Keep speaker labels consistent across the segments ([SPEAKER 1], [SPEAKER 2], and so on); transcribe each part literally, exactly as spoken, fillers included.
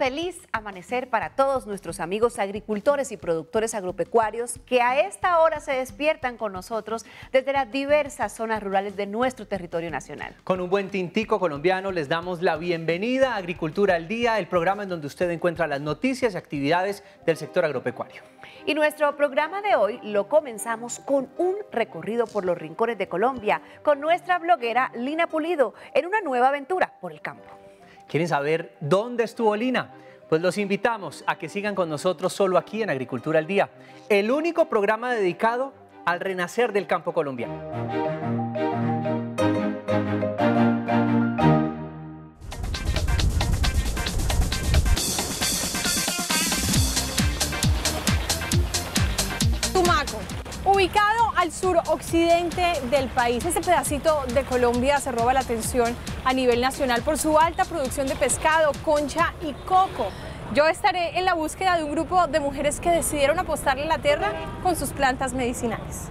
[SPEAKER 1] feliz amanecer para todos nuestros amigos agricultores y productores agropecuarios que a esta hora se despiertan con nosotros desde las diversas zonas rurales de nuestro territorio nacional.
[SPEAKER 2] Con un buen tintico colombiano les damos la bienvenida a Agricultura al Día, el programa en donde usted encuentra las noticias y actividades del sector agropecuario.
[SPEAKER 1] Y nuestro programa de hoy lo comenzamos con un recorrido por los rincones de Colombia con nuestra bloguera Lina Pulido en una nueva aventura por el campo.
[SPEAKER 2] ¿Quieren saber dónde estuvo Lina? Pues los invitamos a que sigan con nosotros solo aquí en Agricultura al Día, el único programa dedicado al renacer del campo colombiano.
[SPEAKER 3] Tumaco, ubicado al suroccidente del país. Este pedacito de Colombia se roba la atención a nivel nacional por su alta producción de pescado, concha y coco. Yo estaré en la búsqueda de un grupo de mujeres que decidieron apostarle a la tierra con sus plantas medicinales.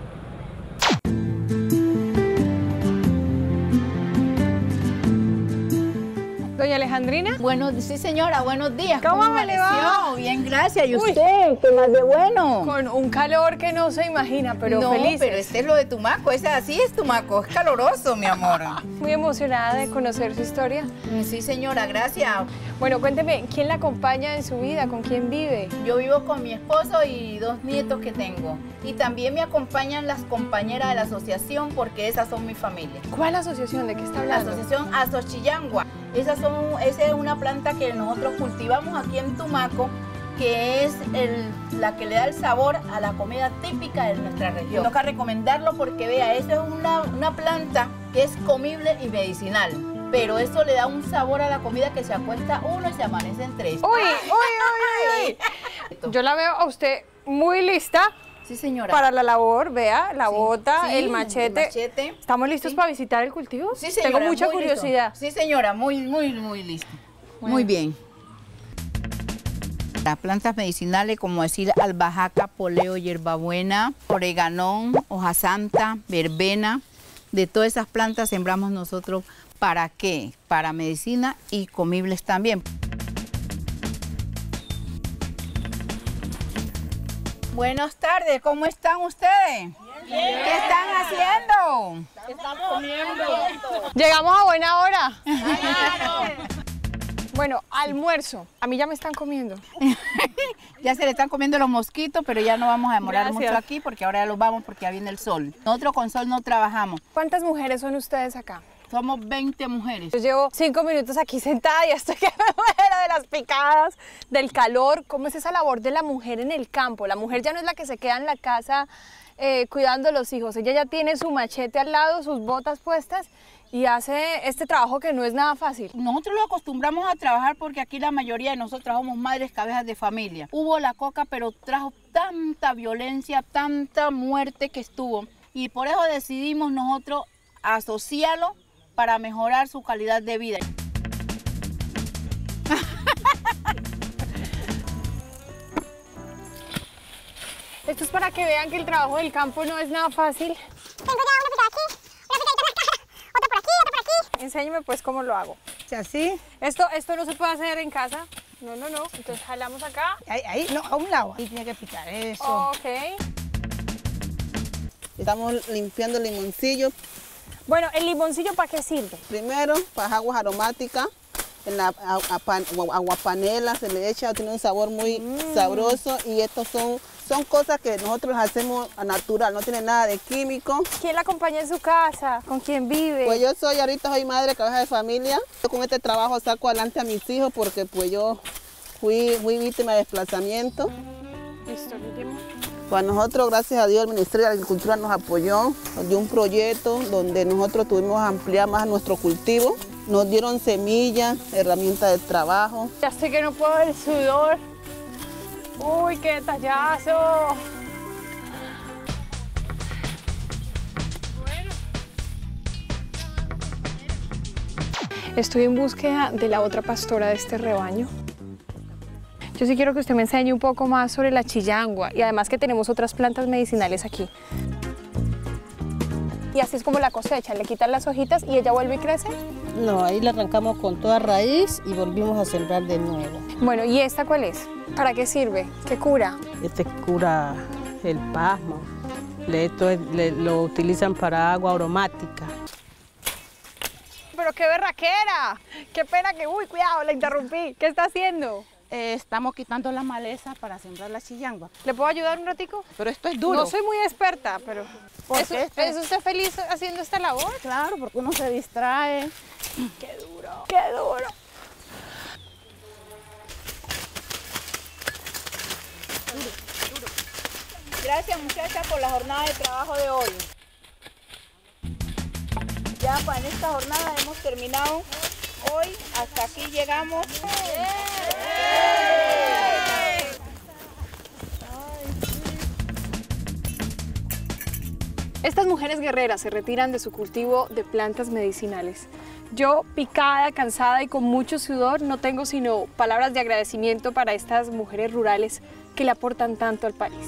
[SPEAKER 3] Doña Alejandrina.
[SPEAKER 4] Bueno, sí señora, buenos días.
[SPEAKER 3] ¿Cómo, ¿Cómo me le va?
[SPEAKER 4] Bien, gracias. ¿Y Uy, usted? ¿Qué más de bueno?
[SPEAKER 3] Con un calor que no se imagina, pero
[SPEAKER 4] no,
[SPEAKER 3] felices.
[SPEAKER 4] pero este es lo de Tumaco, ese así es Tumaco, es caloroso, mi amor.
[SPEAKER 3] Muy emocionada de conocer su historia.
[SPEAKER 4] Sí señora, gracias.
[SPEAKER 3] Bueno, cuénteme, ¿quién la acompaña en su vida? ¿Con quién vive?
[SPEAKER 4] Yo vivo con mi esposo y dos nietos que tengo. Y también me acompañan las compañeras de la asociación porque esas son mi familia.
[SPEAKER 3] ¿Cuál asociación? ¿De qué está hablando?
[SPEAKER 4] La asociación Azochillangua. Esas son, esa es una planta que nosotros cultivamos aquí en Tumaco, que es el, la que le da el sabor a la comida típica de nuestra región. Toca recomendarlo porque vea, esa es una, una planta que es comible y medicinal. Pero eso le da un sabor a la comida que se acuesta uno y se amanece en tres.
[SPEAKER 3] ¡Uy, uy, uy, uy! Yo la veo a usted muy lista.
[SPEAKER 4] Sí, señora.
[SPEAKER 3] Para la labor, vea, la
[SPEAKER 4] sí,
[SPEAKER 3] bota,
[SPEAKER 4] sí,
[SPEAKER 3] el machete.
[SPEAKER 4] el machete.
[SPEAKER 3] ¿Estamos listos sí. para visitar el cultivo?
[SPEAKER 4] Sí, señora.
[SPEAKER 3] Tengo mucha curiosidad.
[SPEAKER 4] Listo. Sí, señora, muy, muy, muy listo. Bueno. Muy bien. Las plantas medicinales, como decir albahaca, poleo, hierbabuena, oreganón, hoja santa, verbena, de todas esas plantas sembramos nosotros. ¿Para qué? Para medicina y comibles también. Buenas tardes, ¿cómo están ustedes? Bien. ¿Qué están haciendo?
[SPEAKER 3] Estamos comiendo. Llegamos a buena hora. Bueno, almuerzo. A mí ya me están comiendo.
[SPEAKER 4] Ya se le están comiendo los mosquitos, pero ya no vamos a demorar
[SPEAKER 3] Gracias.
[SPEAKER 4] mucho aquí porque ahora ya los vamos porque ya viene el sol. Nosotros con sol no trabajamos.
[SPEAKER 3] ¿Cuántas mujeres son ustedes acá?
[SPEAKER 4] Somos veinte mujeres.
[SPEAKER 3] Yo llevo cinco minutos aquí sentada y estoy que me muero de las picadas, del calor. ¿Cómo es esa labor de la mujer en el campo? La mujer ya no es la que se queda en la casa eh, cuidando a los hijos. Ella ya tiene su machete al lado, sus botas puestas y hace este trabajo que no es nada fácil.
[SPEAKER 4] Nosotros lo acostumbramos a trabajar porque aquí la mayoría de nosotros somos madres cabezas de familia. Hubo la coca, pero trajo tanta violencia, tanta muerte que estuvo. Y por eso decidimos nosotros asociarlo para mejorar su calidad de vida.
[SPEAKER 3] Esto es para que vean que el trabajo del campo no es nada fácil.
[SPEAKER 5] Tengo ya una picada aquí, una picadita en la cara, otra por aquí, otra por aquí.
[SPEAKER 3] Enséñeme pues cómo lo hago.
[SPEAKER 4] ¿Así?
[SPEAKER 3] Esto, esto no se puede hacer en casa. No, no, no. Entonces jalamos acá.
[SPEAKER 4] Ahí, ahí, no, a un lado. Ahí tiene que picar eso.
[SPEAKER 3] Ok.
[SPEAKER 6] Estamos limpiando el limoncillo.
[SPEAKER 3] Bueno, ¿el limoncillo para qué sirve?
[SPEAKER 6] Primero, para aguas aromáticas, en la aguapanela se le echa, tiene un sabor muy mm. sabroso y estos son, son cosas que nosotros hacemos a natural, no tiene nada de químico.
[SPEAKER 3] ¿Quién la acompaña en su casa? ¿Con quién vive?
[SPEAKER 6] Pues yo soy, ahorita soy madre, cabeza de familia. Yo con este trabajo saco adelante a mis hijos porque pues yo fui, fui víctima de desplazamiento.
[SPEAKER 3] Listo, último.
[SPEAKER 6] Pues nosotros, gracias a Dios, el Ministerio de Agricultura nos apoyó, nos dio un proyecto donde nosotros tuvimos que ampliar más nuestro cultivo. Nos dieron semillas, herramientas de trabajo.
[SPEAKER 3] Ya sé que no puedo ver el sudor. ¡Uy, qué detallazo! Estoy en búsqueda de la otra pastora de este rebaño. Yo sí quiero que usted me enseñe un poco más sobre la chillangua y además que tenemos otras plantas medicinales aquí. Y así es como la cosecha, le quitan las hojitas y ella vuelve y crece.
[SPEAKER 7] No, ahí la arrancamos con toda raíz y volvimos a sembrar de nuevo.
[SPEAKER 3] Bueno, ¿y esta cuál es? ¿Para qué sirve? ¿Qué cura?
[SPEAKER 7] Este cura el pasmo. Esto es- le- lo utilizan para agua aromática.
[SPEAKER 3] Pero qué berraquera. Qué pena que, uy, cuidado, la interrumpí. ¿Qué está haciendo?
[SPEAKER 4] Eh, estamos quitando la maleza para sembrar la chillangua.
[SPEAKER 3] ¿Le puedo ayudar un ratico?
[SPEAKER 4] Pero esto es duro.
[SPEAKER 3] No soy muy experta, pero...
[SPEAKER 4] ¿Por
[SPEAKER 3] ¿Es,
[SPEAKER 4] qué? Este-
[SPEAKER 3] ¿Es usted feliz haciendo esta labor?
[SPEAKER 4] Claro, porque uno se distrae.
[SPEAKER 3] ¡Qué duro! ¡Qué duro!
[SPEAKER 4] Gracias, muchachas, por la jornada de trabajo de hoy. Ya para en esta jornada hemos terminado hoy. Hasta aquí llegamos.
[SPEAKER 3] Estas mujeres guerreras se retiran de su cultivo de plantas medicinales. Yo, picada, cansada y con mucho sudor, no tengo sino palabras de agradecimiento para estas mujeres rurales que le aportan tanto al país.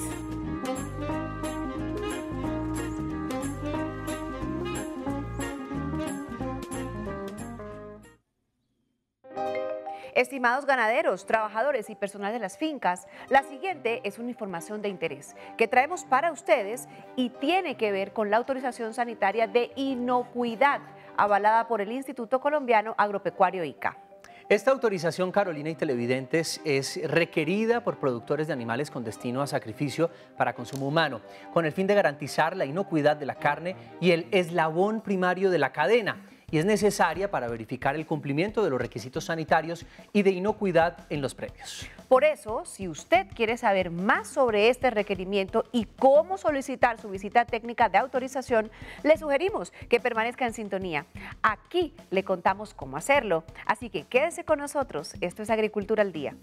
[SPEAKER 1] Estimados ganaderos, trabajadores y personal de las fincas, la siguiente es una información de interés que traemos para ustedes y tiene que ver con la autorización sanitaria de inocuidad avalada por el Instituto Colombiano Agropecuario I C A.
[SPEAKER 2] Esta autorización, Carolina y televidentes, es requerida por productores de animales con destino a sacrificio para consumo humano, con el fin de garantizar la inocuidad de la carne y el eslabón primario de la cadena, y es necesaria para verificar el cumplimiento de los requisitos sanitarios y de inocuidad en los predios.
[SPEAKER 1] Por eso, si usted quiere saber más sobre este requerimiento y cómo solicitar su visita técnica de autorización, le sugerimos que permanezca en sintonía. Aquí le contamos cómo hacerlo. Así que quédese con nosotros. Esto es Agricultura al Día.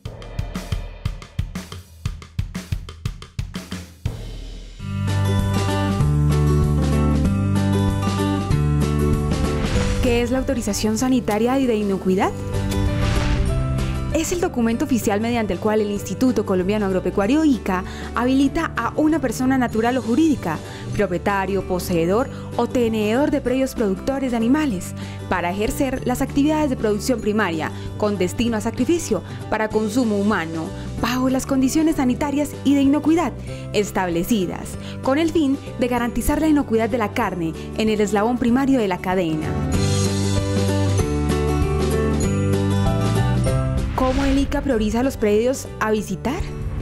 [SPEAKER 8] ¿Qué es la autorización sanitaria y de inocuidad? Es el documento oficial mediante el cual el Instituto Colombiano Agropecuario I C A habilita a una persona natural o jurídica, propietario, poseedor o tenedor de predios productores de animales, para ejercer las actividades de producción primaria con destino a sacrificio para consumo humano, bajo las condiciones sanitarias y de inocuidad establecidas, con el fin de garantizar la inocuidad de la carne en el eslabón primario de la cadena. ¿Cómo el I C A prioriza los predios a visitar?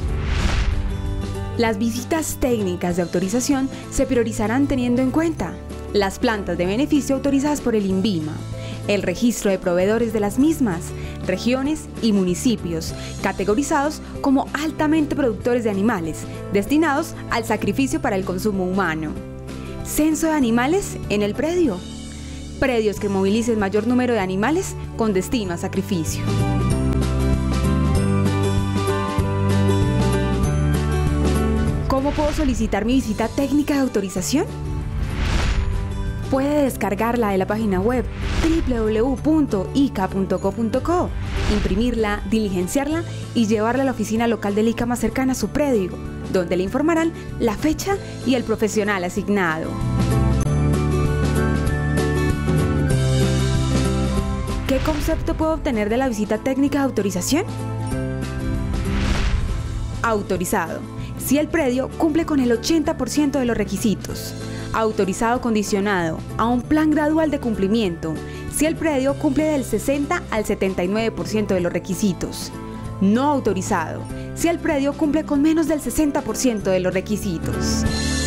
[SPEAKER 8] Las visitas técnicas de autorización se priorizarán teniendo en cuenta las plantas de beneficio autorizadas por el INVIMA, el registro de proveedores de las mismas, regiones y municipios categorizados como altamente productores de animales destinados al sacrificio para el consumo humano, censo de animales en el predio, predios que movilicen mayor número de animales con destino a sacrificio. ¿Cómo puedo solicitar mi visita técnica de autorización? Puede descargarla de la página web doble u doble u doble u punto i c a punto co punto co, imprimirla, diligenciarla y llevarla a la oficina local del I C A más cercana a su predio, donde le informarán la fecha y el profesional asignado. ¿Qué concepto puedo obtener de la visita técnica de autorización? Autorizado, si el predio cumple con el ochenta por ciento de los requisitos. Autorizado condicionado a un plan gradual de cumplimiento, si el predio cumple del sesenta al setenta y nueve por ciento de los requisitos. No autorizado, si el predio cumple con menos del sesenta por ciento de los requisitos.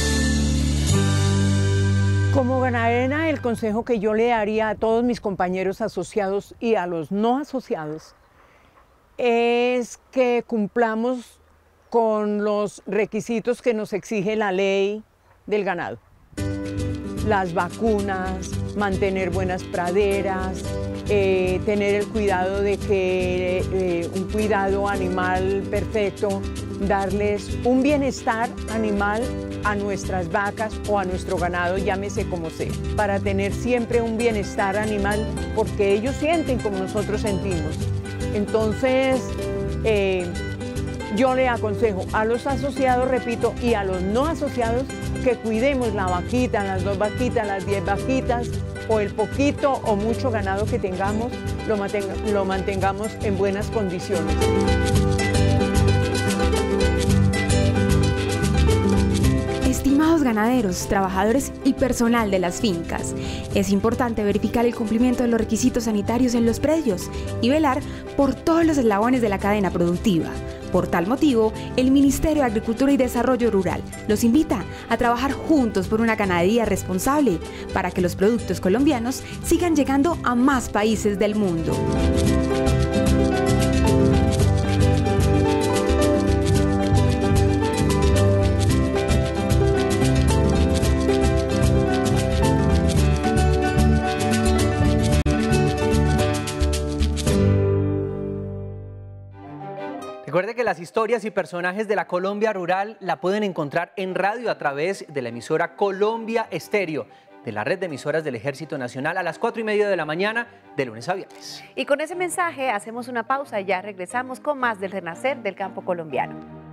[SPEAKER 9] Como ganadera, el consejo que yo le daría a todos mis compañeros asociados y a los no asociados es que cumplamos con los requisitos que nos exige la ley del ganado. Las vacunas, mantener buenas praderas, eh, tener el cuidado de que eh, un cuidado animal perfecto, darles un bienestar animal a nuestras vacas o a nuestro ganado, llámese como sea, para tener siempre un bienestar animal, porque ellos sienten como nosotros sentimos. Entonces, eh, yo le aconsejo a los asociados, repito, y a los no asociados que cuidemos la vaquita, las dos vaquitas, las diez vaquitas, o el poquito o mucho ganado que tengamos lo, mantenga, lo mantengamos en buenas condiciones.
[SPEAKER 8] Estimados ganaderos, trabajadores y personal de las fincas, es importante verificar el cumplimiento de los requisitos sanitarios en los predios y velar por todos los eslabones de la cadena productiva. Por tal motivo, el Ministerio de Agricultura y Desarrollo Rural los invita a trabajar juntos por una ganadería responsable para que los productos colombianos sigan llegando a más países del mundo.
[SPEAKER 2] Recuerde que las historias y personajes de la Colombia rural la pueden encontrar en radio a través de la emisora Colombia Estéreo, de la red de emisoras del Ejército Nacional, a las cuatro y media de la mañana, de lunes a viernes.
[SPEAKER 1] Y con ese mensaje hacemos una pausa y ya regresamos con más del renacer del campo colombiano.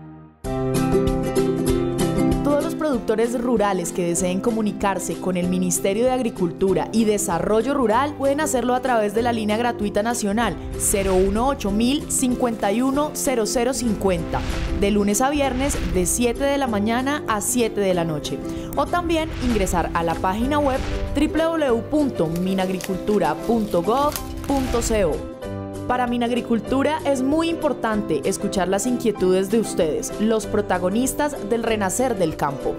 [SPEAKER 10] Todos los productores rurales que deseen comunicarse con el Ministerio de Agricultura y Desarrollo Rural pueden hacerlo a través de la línea gratuita nacional cero uno ocho mil cincuenta y uno cero cero cincuenta, de lunes a viernes de siete de la mañana a siete de la noche. O también ingresar a la página web doble u doble u doble u punto minagricultura punto gov punto co. Para Minagricultura es muy importante escuchar las inquietudes de ustedes, los protagonistas del renacer del campo.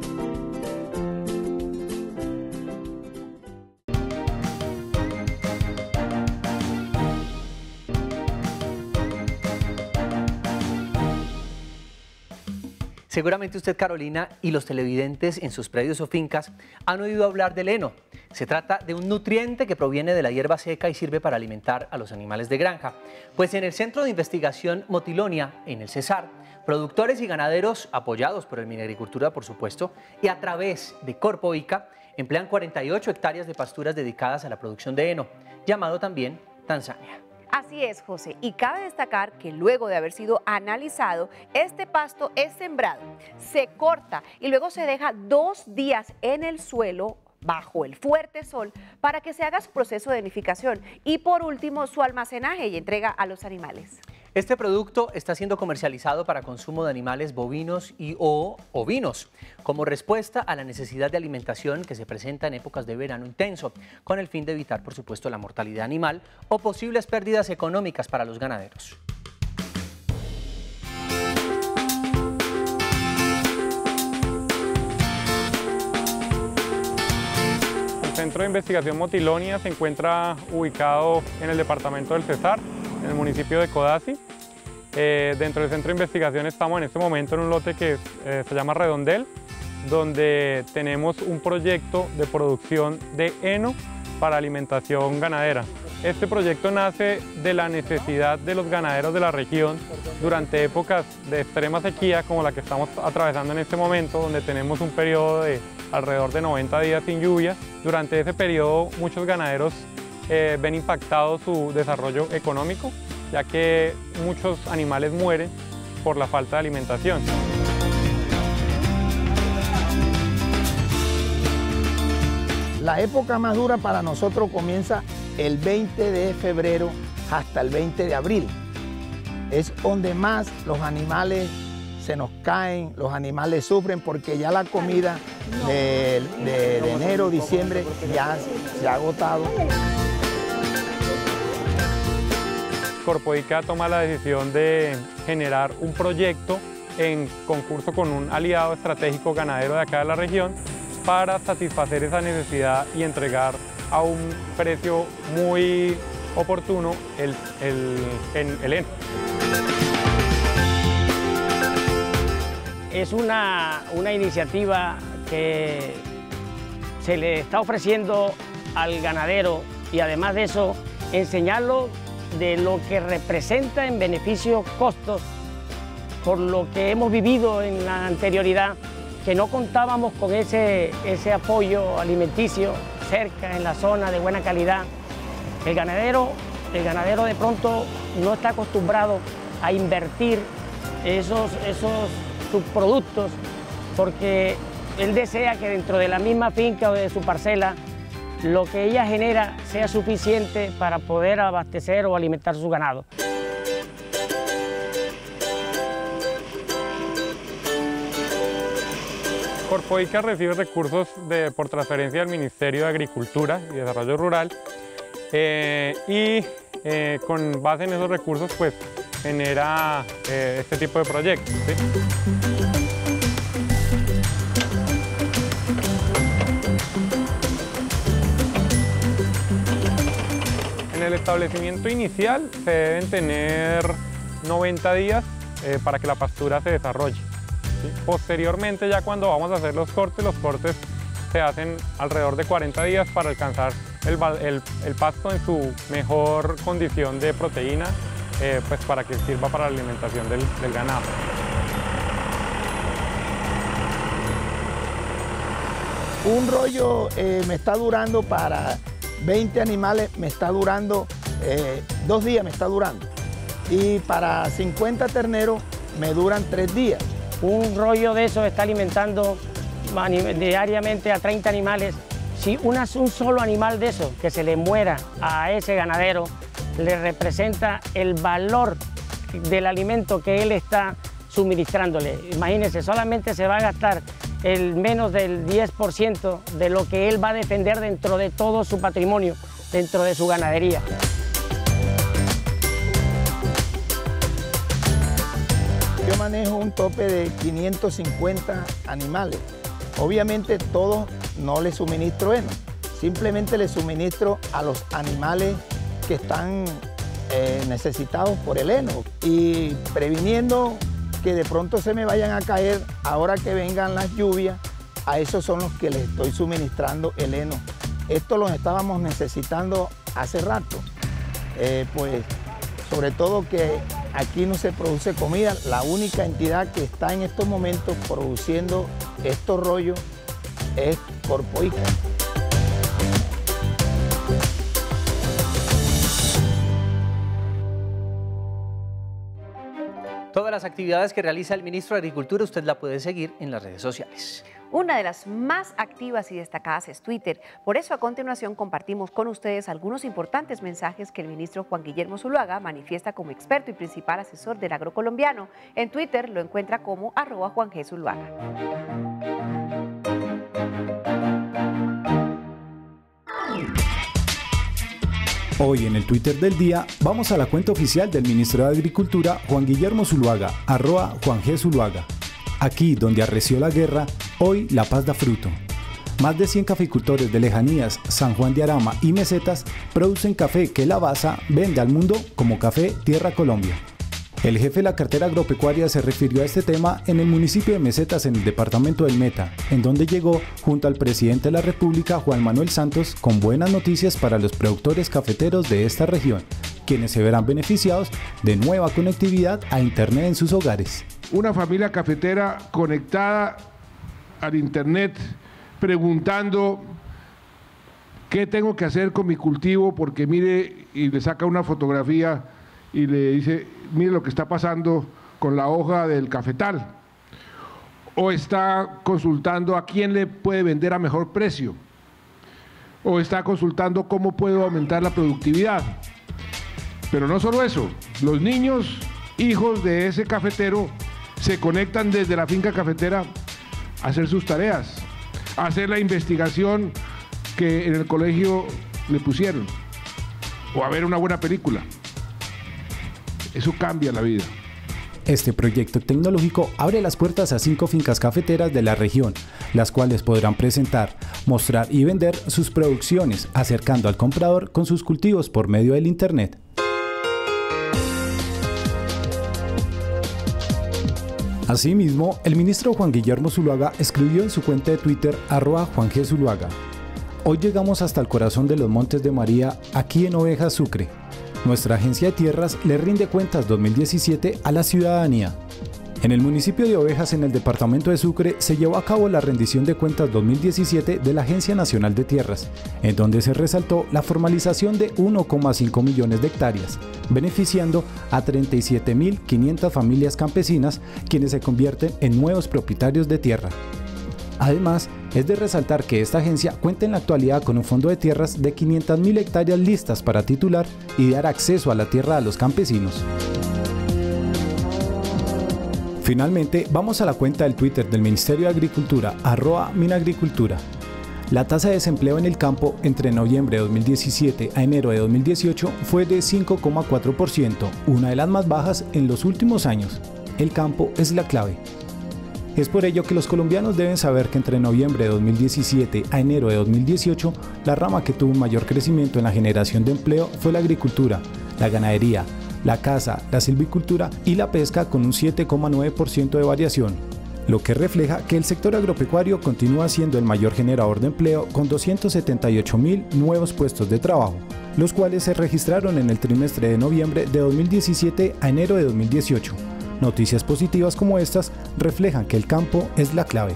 [SPEAKER 2] Seguramente usted, Carolina, y los televidentes en sus predios o fincas han oído hablar del heno. Se trata de un nutriente que proviene de la hierba seca y sirve para alimentar a los animales de granja. Pues en el Centro de Investigación Motilonia, en el Cesar, productores y ganaderos, apoyados por el Minagricultura, por supuesto, y a través de Corpo ICA, emplean cuarenta y ocho hectáreas de pasturas dedicadas a la producción de heno, llamado también Tanzania.
[SPEAKER 1] Así es, José, y cabe destacar que luego de haber sido analizado, este pasto es sembrado, se corta y luego se deja dos días en el suelo bajo el fuerte sol para que se haga su proceso de nidificación y por último su almacenaje y entrega a los animales.
[SPEAKER 2] Este producto está siendo comercializado para consumo de animales bovinos y o ovinos, como respuesta a la necesidad de alimentación que se presenta en épocas de verano intenso, con el fin de evitar, por supuesto, la mortalidad animal o posibles pérdidas económicas para los ganaderos.
[SPEAKER 11] El Centro de Investigación Motilonia se encuentra ubicado en el departamento del Cesar, en el municipio de Codazzi. Eh, dentro del centro de investigación estamos en este momento en un lote que eh, se llama Redondel, donde tenemos un proyecto de producción de heno para alimentación ganadera. Este proyecto nace de la necesidad de los ganaderos de la región durante épocas de extrema sequía como la que estamos atravesando en este momento, donde tenemos un periodo de alrededor de noventa días sin lluvia. Durante ese periodo muchos ganaderos Eh, ven impactado su desarrollo económico, ya que muchos animales mueren por la falta de alimentación.
[SPEAKER 12] La época más dura para nosotros comienza el veinte de febrero hasta el veinte de abril. Es donde más los animales se nos caen, los animales sufren porque ya la comida de, de, de enero, diciembre ya se ha agotado.
[SPEAKER 11] Corpo ICA toma la decisión de generar un proyecto en concurso con un aliado estratégico ganadero de acá de la región para satisfacer esa necesidad y entregar a un precio muy oportuno el, el, el, el heno.
[SPEAKER 13] Es una, una iniciativa que se le está ofreciendo al ganadero y además de eso enseñarlo de lo que representa en beneficios costos, por lo que hemos vivido en la anterioridad, que no contábamos con ese, ese apoyo alimenticio cerca, en la zona de buena calidad. El ganadero, el ganadero de pronto no está acostumbrado a invertir esos, esos subproductos porque él desea que dentro de la misma finca o de su parcela lo que ella genera sea suficiente para poder abastecer o alimentar su ganado.
[SPEAKER 11] Corpoica recibe recursos de, por transferencia del Ministerio de Agricultura y Desarrollo Rural eh, y eh, con base en esos recursos pues genera eh, este tipo de proyectos, ¿sí? En el establecimiento inicial se deben tener noventa días eh, para que la pastura se desarrolle. ¿Sí? Posteriormente, ya cuando vamos a hacer los cortes, los cortes se hacen alrededor de cuarenta días para alcanzar el, el, el pasto en su mejor condición de proteína, eh, pues para que sirva para la alimentación del, del ganado.
[SPEAKER 12] Un rollo eh, me está durando para veinte animales, me está durando, eh, dos días me está durando. Y para cincuenta terneros me duran tres días.
[SPEAKER 13] Un rollo de eso está alimentando diariamente a treinta animales. Si una, un solo animal de eso que se le muera a ese ganadero, le representa el valor del alimento que él está suministrándole. Imagínense, solamente se va a gastar el menos del diez por ciento de lo que él va a defender dentro de todo su patrimonio, dentro de su ganadería.
[SPEAKER 12] Yo manejo un tope de quinientos cincuenta animales. Obviamente todos no les suministro heno, simplemente les suministro a los animales que están eh, necesitados por el heno y previniendo que de pronto se me vayan a caer ahora que vengan las lluvias, a esos son los que les estoy suministrando el heno. Esto lo estábamos necesitando hace rato, eh, pues sobre todo que aquí no se produce comida, la única entidad que está en estos momentos produciendo estos rollos es Corpoica.
[SPEAKER 2] Todas las actividades que realiza el ministro de Agricultura usted la puede seguir en las redes sociales.
[SPEAKER 1] Una de las más activas y destacadas es Twitter. Por eso a continuación compartimos con ustedes algunos importantes mensajes que el ministro Juan Guillermo Zuluaga manifiesta como experto y principal asesor del agro colombiano. En Twitter lo encuentra como arroba Juan G. Zuluaga.
[SPEAKER 14] Hoy en el Twitter del día vamos a la cuenta oficial del ministro de Agricultura Juan Guillermo Zuluaga, arroba Juan G. Zuluaga. Aquí donde arreció la guerra, hoy la paz da fruto. Más de cien caficultores de lejanías, San Juan de Arama y Mesetas producen café que la Basa vende al mundo como Café Tierra Colombia. El jefe de la cartera agropecuaria se refirió a este tema en el municipio de Mesetas en el departamento del Meta, en donde llegó junto al presidente de la República, Juan Manuel Santos, con buenas noticias para los productores cafeteros de esta región, quienes se verán beneficiados de nueva conectividad a Internet en sus hogares.
[SPEAKER 15] Una familia cafetera conectada al Internet, preguntando qué tengo que hacer con mi cultivo, porque mire, y le saca una fotografía y le dice, mire lo que está pasando con la hoja del cafetal. O está consultando a quién le puede vender a mejor precio. O está consultando cómo puedo aumentar la productividad. Pero no solo eso, los niños, hijos de ese cafetero, se conectan desde la finca cafetera a hacer sus tareas, a hacer la investigación que en el colegio le pusieron, o a ver una buena película. Eso cambia la vida.
[SPEAKER 14] Este proyecto tecnológico abre las puertas a cinco fincas cafeteras de la región, las cuales podrán presentar, mostrar y vender sus producciones, acercando al comprador con sus cultivos por medio del Internet. Asimismo, el ministro Juan Guillermo Zuluaga escribió en su cuenta de Twitter, arroba Juan G. Zuluaga: hoy llegamos hasta el corazón de los Montes de María, aquí en Ovejas, Sucre. Nuestra agencia de tierras le rinde cuentas dos mil diecisiete a la ciudadanía. En el municipio de Ovejas, en el departamento de Sucre, se llevó a cabo la rendición de cuentas dos mil diecisiete de la Agencia Nacional de Tierras, en donde se resaltó la formalización de uno coma cinco millones de hectáreas, beneficiando a treinta y siete mil quinientas familias campesinas, quienes se convierten en nuevos propietarios de tierra. Además, es de resaltar que esta agencia cuenta en la actualidad con un fondo de tierras de quinientas mil hectáreas listas para titular y dar acceso a la tierra a los campesinos. Finalmente, vamos a la cuenta del Twitter del Ministerio de Agricultura, arroba Minagricultura. La tasa de desempleo en el campo entre noviembre de dos mil diecisiete a enero de dos mil dieciocho fue de cinco coma cuatro por ciento, una de las más bajas en los últimos años. El campo es la clave. Es por ello que los colombianos deben saber que entre noviembre de dos mil diecisiete a enero de dos mil dieciocho, la rama que tuvo un mayor crecimiento en la generación de empleo fue la agricultura, la ganadería, la caza, la silvicultura y la pesca con un siete coma nueve por ciento de variación, lo que refleja que el sector agropecuario continúa siendo el mayor generador de empleo con doscientos setenta y ocho mil nuevos puestos de trabajo, los cuales se registraron en el trimestre de noviembre de dos mil diecisiete a enero de dos mil dieciocho. Noticias positivas como estas reflejan que el campo es la clave.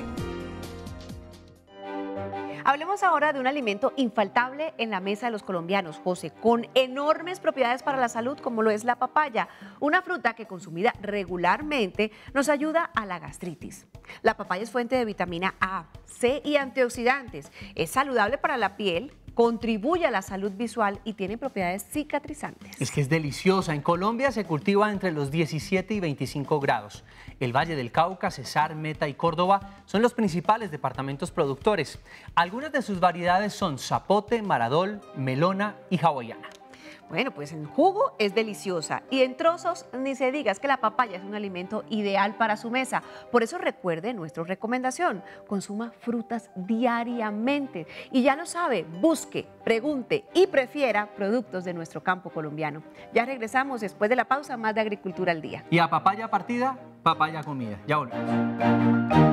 [SPEAKER 1] Hablemos ahora de un alimento infaltable en la mesa de los colombianos, José, con enormes propiedades para la salud como lo es la papaya, una fruta que consumida regularmente nos ayuda a la gastritis. La papaya es fuente de vitamina A, C y antioxidantes, es saludable para la piel, contribuye a la salud visual y tiene propiedades cicatrizantes.
[SPEAKER 2] Es que es deliciosa. En Colombia se cultiva entre los diecisiete y veinticinco grados. El Valle del Cauca, Cesar, Meta y Córdoba son los principales departamentos productores. Algunas de sus variedades son zapote, maradol, melona y hawaiana.
[SPEAKER 1] Bueno, pues en jugo es deliciosa y en trozos ni se diga, es que la papaya es un alimento ideal para su mesa. Por eso recuerde nuestra recomendación, consuma frutas diariamente y ya lo sabe, busque, pregunte y prefiera productos de nuestro campo colombiano. Ya regresamos después de la pausa, más de Agricultura al Día.
[SPEAKER 2] Y a papaya partida, papaya comida. Ya volvemos.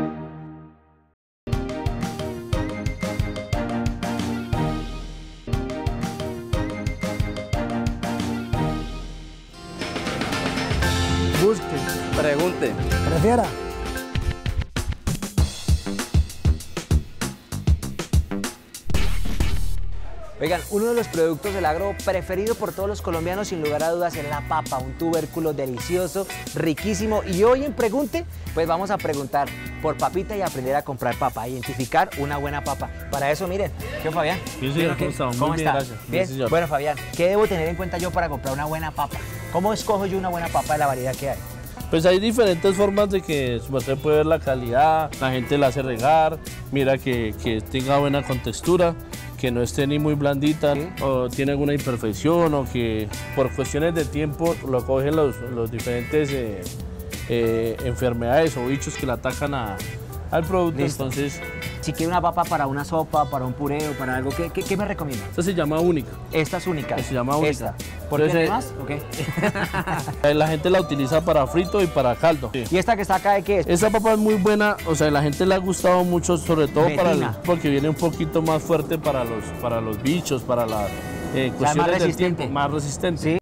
[SPEAKER 16] Busque, pregunte,
[SPEAKER 17] prefiera.
[SPEAKER 18] Oigan, uno de los productos del agro preferido por todos los colombianos, sin lugar a dudas, es la papa, un tubérculo delicioso, riquísimo. Y hoy en Pregunte, pues vamos a preguntar por papita y aprender a comprar papa, a identificar una buena papa. Para eso, miren, ¿qué Fabián?
[SPEAKER 19] Sí, señor, ¿cómo está?
[SPEAKER 18] ¿Cómo
[SPEAKER 19] Muy bien,
[SPEAKER 18] está?
[SPEAKER 19] gracias.
[SPEAKER 18] Bien,
[SPEAKER 19] Sí, señor.
[SPEAKER 18] Bueno, Fabián, ¿qué debo tener en cuenta yo para comprar una buena papa? ¿Cómo escojo yo una buena papa de la variedad que hay?
[SPEAKER 19] Pues hay diferentes formas de que usted puede ver la calidad, la gente la hace regar, mira que, que tenga buena contextura, que no esté ni muy blandita, ¿sí? O tiene alguna imperfección, o que por cuestiones de tiempo lo cogen los, los diferentes eh, eh, enfermedades o bichos que le atacan a, al producto.
[SPEAKER 18] Listo.
[SPEAKER 19] Entonces,
[SPEAKER 18] si quiero una papa para una sopa, para un puré o para algo, ¿qué, qué, qué me recomienda?
[SPEAKER 19] esta se llama única.
[SPEAKER 18] Esta es única.
[SPEAKER 19] Se llama única.
[SPEAKER 18] Esta. ¿Por qué no hay más? Okay.
[SPEAKER 19] La gente la utiliza para frito y para caldo. Sí.
[SPEAKER 18] ¿Y esta que está acá de qué es?
[SPEAKER 19] Esta papa es muy buena, o sea, la gente le ha gustado mucho, sobre todo para el, porque viene un poquito más fuerte para los, para los bichos, para las eh, cuestiones
[SPEAKER 18] o sea, más
[SPEAKER 19] del
[SPEAKER 18] resistente.
[SPEAKER 19] tiempo, más resistente.
[SPEAKER 18] ¿Sí?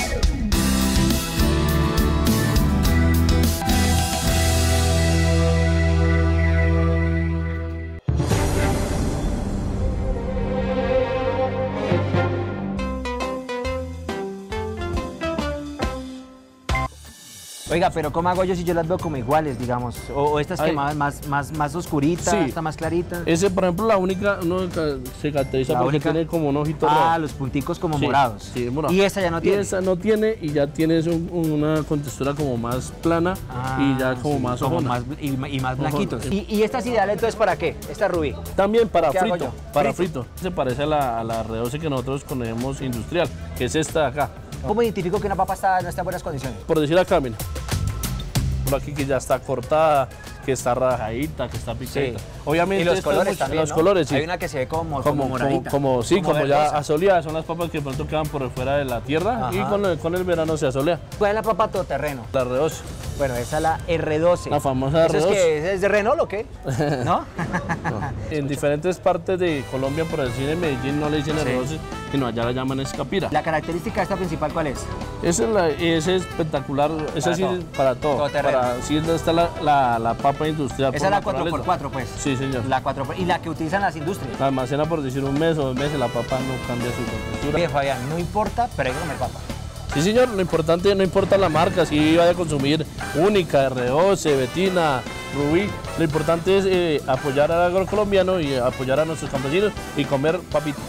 [SPEAKER 18] Oiga, pero ¿cómo hago yo si yo las veo como iguales, digamos? O, o estas
[SPEAKER 19] Ay.
[SPEAKER 18] quemadas más, más, más oscuritas,
[SPEAKER 19] Sí.
[SPEAKER 18] esta más clarita.
[SPEAKER 19] Ese, por ejemplo, la única uno ca- se caracteriza
[SPEAKER 18] La
[SPEAKER 19] porque
[SPEAKER 18] única.
[SPEAKER 19] tiene como un ojito
[SPEAKER 18] Ah,
[SPEAKER 19] rojo.
[SPEAKER 18] los punticos como
[SPEAKER 19] Sí,
[SPEAKER 18] morados.
[SPEAKER 19] Sí, morado.
[SPEAKER 18] Y esta ya no tiene.
[SPEAKER 19] Y esa no tiene y ya tienes un- una contextura como más plana
[SPEAKER 18] Ah,
[SPEAKER 19] y ya como
[SPEAKER 18] sí,
[SPEAKER 19] más
[SPEAKER 18] como
[SPEAKER 19] ojona.
[SPEAKER 18] más y, y más
[SPEAKER 19] Ojona.
[SPEAKER 18] blanquitos. ¿Y, ¿Y esta es ideal entonces para qué? Esta rubí.
[SPEAKER 19] También para
[SPEAKER 18] ¿Qué hago
[SPEAKER 19] frito,
[SPEAKER 18] yo?
[SPEAKER 19] para frito. Se parece a la, a la R doce que nosotros conocemos industrial, que es esta de acá.
[SPEAKER 18] ¿Cómo identifico que una papa está, no está en buenas condiciones?
[SPEAKER 19] Por decir acá, mira. Por aquí que ya está cortada, que está rajadita, que está picadita.
[SPEAKER 18] Sí.
[SPEAKER 19] Obviamente
[SPEAKER 18] Y los
[SPEAKER 19] esto es
[SPEAKER 18] colores
[SPEAKER 19] mucho-
[SPEAKER 18] también,
[SPEAKER 19] Los
[SPEAKER 18] ¿no?
[SPEAKER 19] colores, sí.
[SPEAKER 18] Hay una que se ve como, como,
[SPEAKER 19] como,
[SPEAKER 18] moradita.
[SPEAKER 19] como, como- sí, como, ya
[SPEAKER 18] verdosa.
[SPEAKER 19] asoleadas, son las papas que de pronto quedan por fuera de la tierra.
[SPEAKER 18] Ajá.
[SPEAKER 19] Y con el, con el verano se asolea.
[SPEAKER 18] ¿Cuál es la papa todoterreno?
[SPEAKER 19] La R doce.
[SPEAKER 18] Bueno, esa es la R doce.
[SPEAKER 19] La famosa
[SPEAKER 18] ¿Eso
[SPEAKER 19] R doce.
[SPEAKER 18] es que es de Renault o qué? ¿No?
[SPEAKER 19] En diferentes partes de Colombia, por decir en Medellín, no le dicen
[SPEAKER 18] Sí.
[SPEAKER 19] R doce, sino allá la llaman escapira.
[SPEAKER 18] La característica de esta principal, ¿cuál es?
[SPEAKER 19] Esa es, la, esa es espectacular, esa
[SPEAKER 18] Para
[SPEAKER 19] sí
[SPEAKER 18] todo.
[SPEAKER 19] es para todo.
[SPEAKER 18] Todoterreno.
[SPEAKER 19] Para, sí, está la, la, la papa industrial.
[SPEAKER 18] Esa
[SPEAKER 19] por
[SPEAKER 18] es la cuatro por
[SPEAKER 19] naturaleza.
[SPEAKER 18] cuatro, pues.
[SPEAKER 19] Sí, señor.
[SPEAKER 18] La cuatro por- y la que utilizan las industrias.
[SPEAKER 19] La almacena por decir un mes o dos meses, la papa no cambia su contextura.
[SPEAKER 18] Bien, Fabián, no importa, pero hay que comer papa.
[SPEAKER 19] Sí, señor, lo importante no importa la marca, si vaya a consumir única, R doce, Betina, Rubí, lo importante es eh, apoyar al agrocolombiano y apoyar a nuestros campesinos y comer papitas.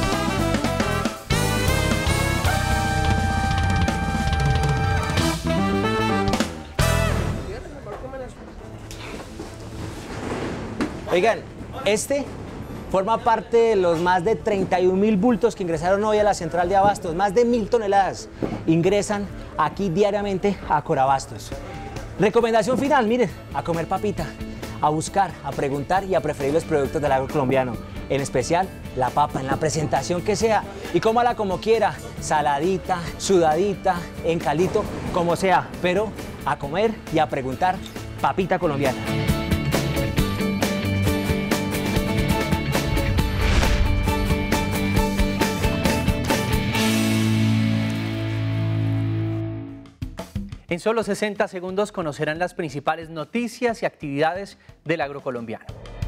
[SPEAKER 18] Oigan, este forma parte de los más de treinta y un mil bultos que ingresaron hoy a la central de abastos. Más de mil toneladas ingresan aquí diariamente a Corabastos. Recomendación final, miren, a comer papita, a buscar, a preguntar y a preferir los productos del agro colombiano. En especial la papa, en la presentación que sea. Y cómala como quiera, saladita, sudadita, en caldito, como sea. Pero a comer y a preguntar papita colombiana.
[SPEAKER 2] En solo sesenta segundos conocerán las principales noticias y actividades del agrocolombiano.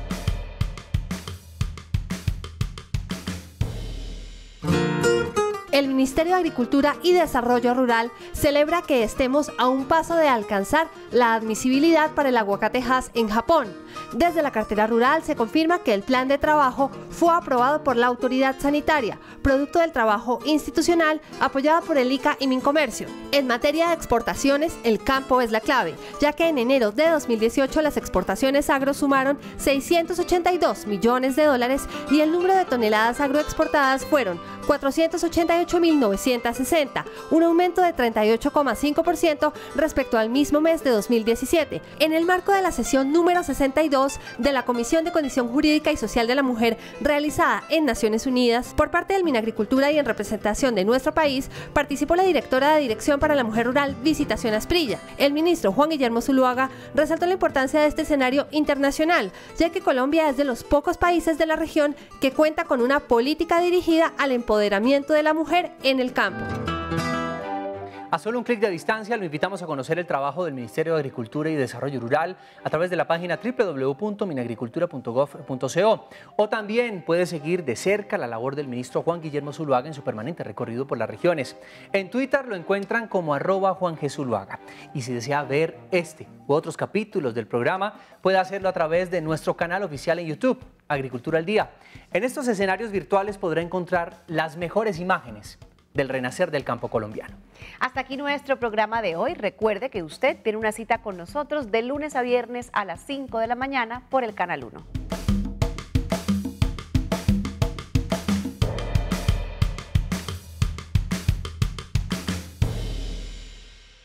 [SPEAKER 17] El Ministerio de Agricultura y Desarrollo Rural celebra que estemos a un paso de alcanzar la admisibilidad para el aguacate Hass en Japón. Desde la cartera rural se confirma que el plan de trabajo fue aprobado por la autoridad sanitaria, producto del trabajo institucional apoyado por el ICA y Mincomercio. En materia de exportaciones, el campo es la clave, ya que en enero de dos mil dieciocho las exportaciones agro sumaron seiscientos ochenta y dos millones de dólares y el número de toneladas agroexportadas fueron cuatrocientos ochenta y ocho mil novecientos sesenta, un aumento de treinta y ocho coma cinco por ciento respecto al mismo mes de dos mil diecisiete. En el marco de la sesión número sesenta y dos de la Comisión de Condición Jurídica y Social de la Mujer realizada en Naciones Unidas por parte del Minagricultura y en representación de nuestro país, participó la directora de Dirección para la Mujer Rural, Visitación Asprilla. El ministro Juan Guillermo Zuluaga resaltó la importancia de este escenario internacional, ya que Colombia es de los pocos países de la región que cuenta con una política dirigida al empoderamiento de la mujer en el campo.
[SPEAKER 2] A solo un clic de distancia lo invitamos a conocer el trabajo del Ministerio de Agricultura y Desarrollo Rural a través de la página doble u doble u doble u punto minagricultura punto gov punto co, o también puede seguir de cerca la labor del ministro Juan Guillermo Zuluaga en su permanente recorrido por las regiones. En Twitter lo encuentran como arroba Juan G. Zuluaga. Y si desea ver este u otros capítulos del programa, puede hacerlo a través de nuestro canal oficial en YouTube, Agricultura al Día. En estos escenarios virtuales podrá encontrar las mejores imágenes del renacer del campo colombiano.
[SPEAKER 1] Hasta aquí nuestro programa de hoy. Recuerde que usted tiene una cita con nosotros de lunes a viernes a las cinco de la mañana por el Canal uno.